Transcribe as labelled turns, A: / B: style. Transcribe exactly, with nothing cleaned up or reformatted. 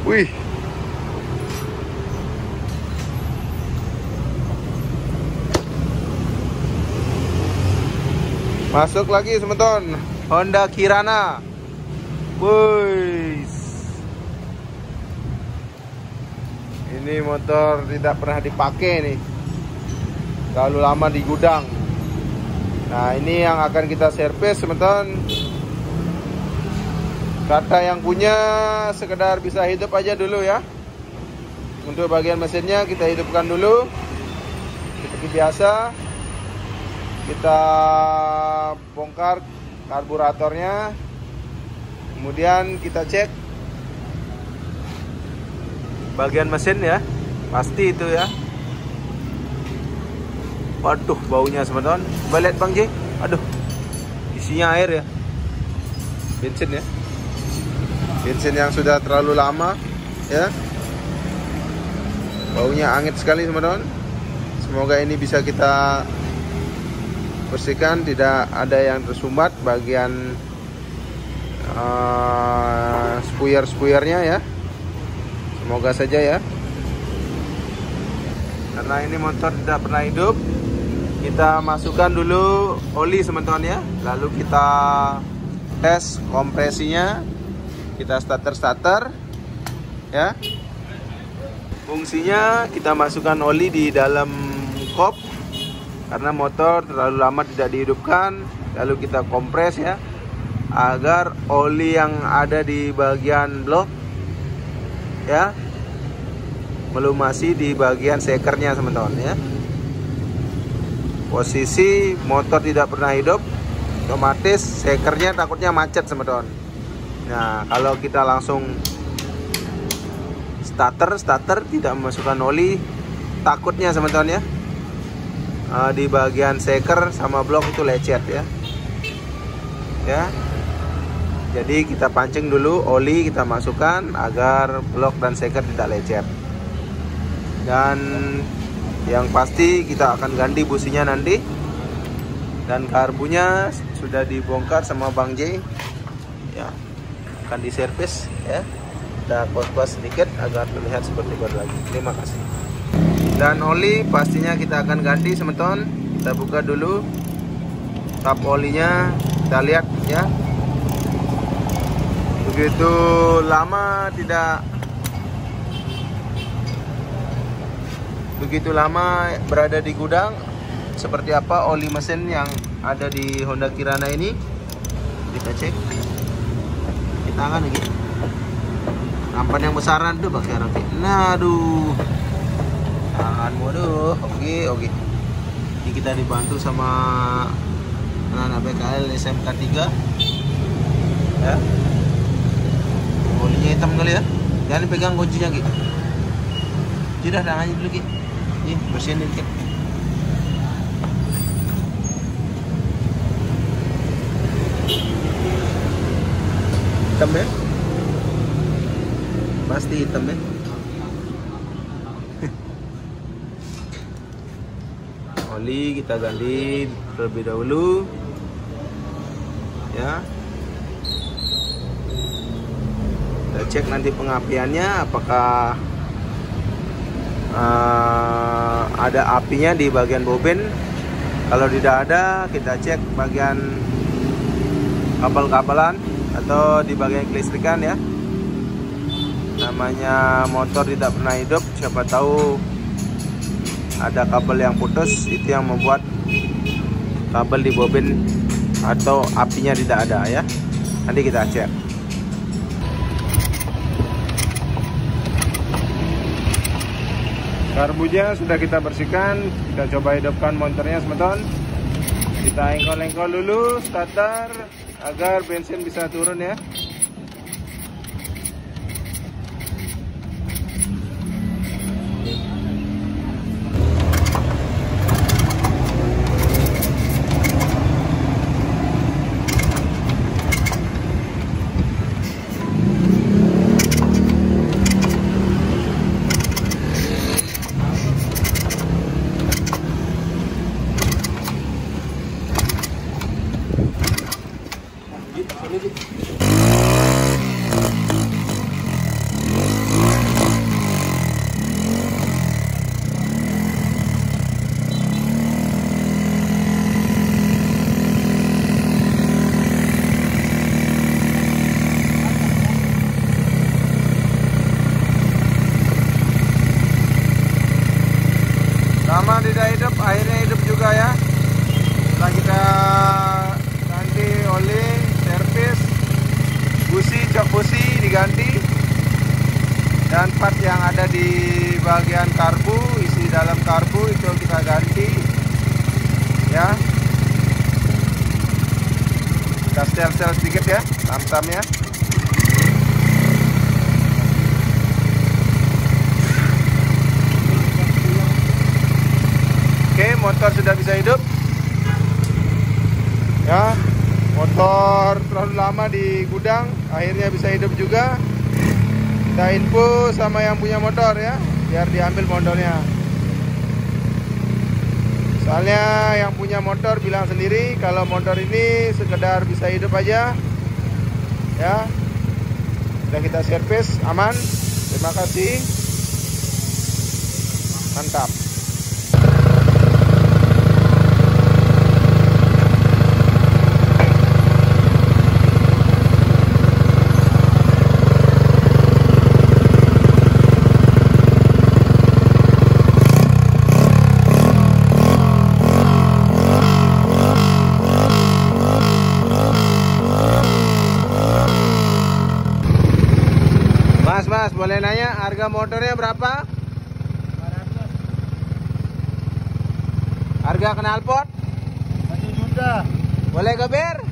A: Wih. Masuk lagi teman-teman, Honda Kirana. Wih. Ini motor tidak pernah dipakai nih. Terlalu lama di gudang. Nah, ini yang akan kita servis teman-teman. Kata yang punya sekedar bisa hidup aja dulu ya. Untuk bagian mesinnya kita hidupkan dulu seperti biasa. Kita bongkar karburatornya. Kemudian kita cek bagian mesin ya. Pasti itu ya. Waduh, baunya teman-teman. Coba lihat Bang J. Aduh, isinya air ya. Bensin ya. Bensin yang sudah terlalu lama ya. Baunya anget sekali teman-teman. Semoga ini bisa kita bersihkan, tidak ada yang tersumbat bagian uh, spuyer-spuyernya ya. Semoga saja ya. Karena ini motor tidak pernah hidup, kita masukkan dulu oli teman-teman ya. Lalu kita tes kompresinya. Kita starter-starter ya. Fungsinya kita masukkan oli di dalam kop karena motor terlalu lama tidak dihidupkan. Lalu kita kompres ya, agar oli yang ada di bagian blok ya melumasi di bagian sekernya teman-teman ya. Posisi motor tidak pernah hidup, otomatis sekernya takutnya macet teman-teman. Nah, kalau kita langsung starter, starter tidak memasukkan oli, takutnya teman-teman ya, uh, di bagian seker sama blok itu lecet ya. Ya. Jadi kita pancing dulu oli, kita masukkan agar blok dan seker tidak lecet. Dan yang pasti kita akan ganti businya nanti. Dan karbunya sudah dibongkar sama Bang J. Ya. Akan diservis ya. Kita kuas-kuas sedikit agar terlihat seperti baru lagi. Terima kasih. Dan oli pastinya kita akan ganti teman-teman. Kita buka dulu tap olinya, kita lihat ya. Begitu lama tidak begitu lama berada di gudang, seperti apa oli mesin yang ada di Honda Kirana ini. Kita cek tangan lagi. Nampan yang besaran tuh pakai sekarang. Nah, aduh. Tanganmu aduh. Oke, oke. Ini kita dibantu sama anak-anak B K L S M K tiga. Ya. Olinya hitam kali ya. Jangan pegang kuncinya, Ki. Sudah tangannya dulu, Ki. Nih, bersihin dikit. Hitam ya, pasti hitam ya. Oli kita ganti terlebih dahulu ya. Kita cek nanti pengapiannya apakah uh, ada apinya di bagian boben. Kalau tidak ada, kita cek bagian kabel-kabelan atau di bagian kelistrikan ya. Namanya motor tidak pernah hidup, siapa tahu ada kabel yang putus, itu yang membuat kabel di boben atau apinya tidak ada ya. Nanti kita cek. Karbunya sudah kita bersihkan, kita coba hidupkan motornya teman-teman. Kita engkol-engkol dulu starter agar bensin bisa turun ya. juga ya. Setelah kita ganti oli, servis, busi, jok busi diganti, dan part yang ada di bagian karbu, isi dalam karbu itu kita ganti ya. Kita setel-setel sedikit ya, tam-tamnya. Oke, motor sudah bisa hidup ya. Motor terlalu lama di gudang, akhirnya bisa hidup juga. Kita info sama yang punya motor ya, biar diambil motornya. Soalnya yang punya motor bilang sendiri kalau motor ini sekedar bisa hidup aja ya. Sudah kita servis, aman. Terima kasih. Mantap. Mas, mas, boleh nanya harga motornya berapa?
B: lima ratus.
A: Harga knalpot?
B: satu juta.
A: Boleh geber?